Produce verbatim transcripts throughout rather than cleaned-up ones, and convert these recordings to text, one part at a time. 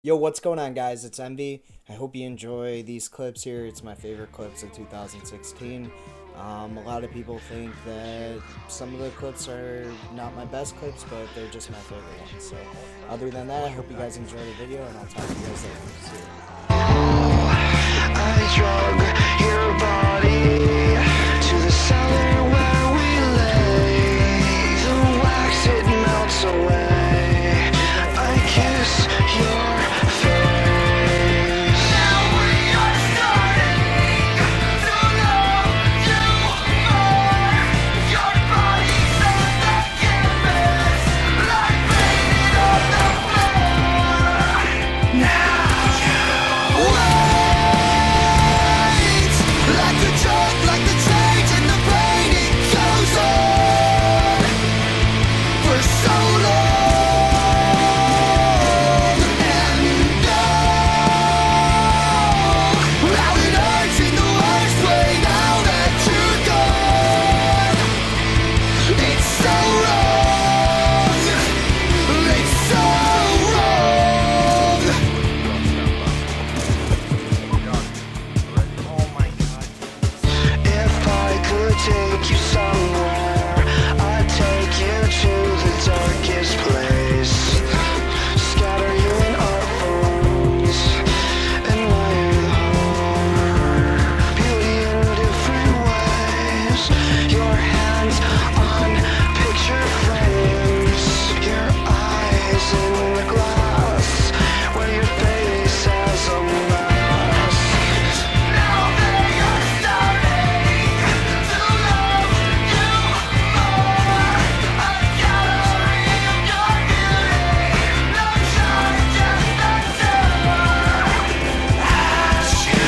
Yo, what's going on, guys? It's Envy. I hope you enjoy these clips here. It's my favorite clips of two thousand sixteen. Um, a lot of people think that some of the clips are not my best clips, but they're just my favorite ones. So, other than that, I hope you guys enjoy the video, and I'll talk to you guys later. See you. I drug your body to the cellar where we lay. The wax, it melts away. I kiss your face. Now we are starting to love you more. Your body's on the canvas, like painted on the floor. Now you like the joke, like the change in the brain, it goes on for so long. And now, how it hurts in the worst way now that you're gone. It's so wrong, it's so wrong. If I could take you somewhere, I'd take you to the darkest place. Scatter you in art forms and light the heart. Beauty in different ways. Your hands on picture frames. Your eyes in the glass where your face has a mask. Now they are starting to love you more. A gallery of your beauty, no charge at the door. As you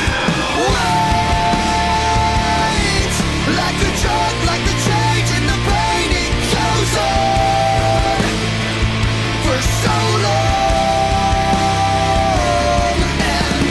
wait, like the drug, like the change in the brain, it goes on for so long. And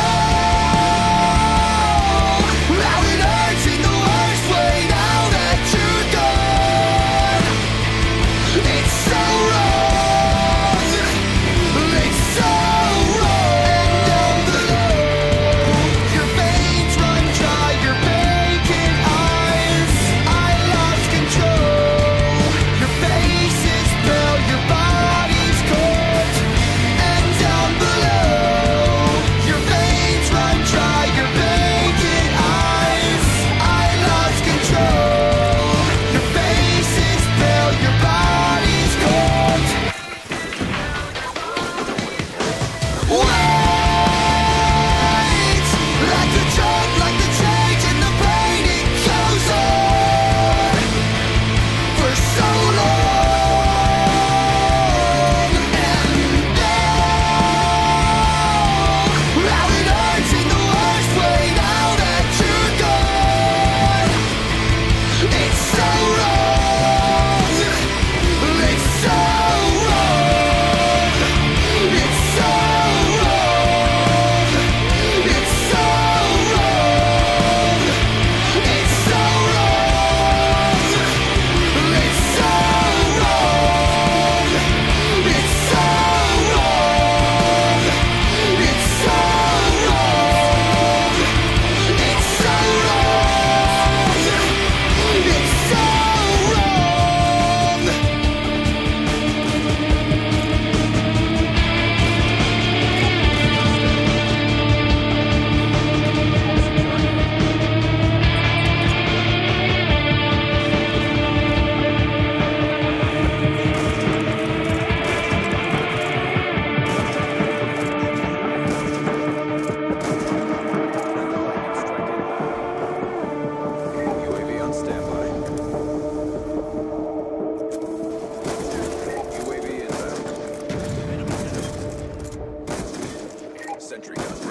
now, how it hurts in the worst way now that you're gone. It's so wrong, it's so wrong. And down below, your veins run dry, your vacant eyes. I lost control. Your face is pale, your body's cold. And down below, your veins run dry, your vacant eyes. I lost control. Your face is pale, your body's cold. Wait, like the joke, like the change in the brain, it goes on for so long. And now, how it hurts in the worst way now that you're gone. It's so wrong, it's so wrong, it's so wrong, it's so wrong, it's so wrong, it's so wrong, it's so wrong, it's so wrong, it's so wrong, it's so wrong. U A V on standby. U A V inbound. Sentry gun.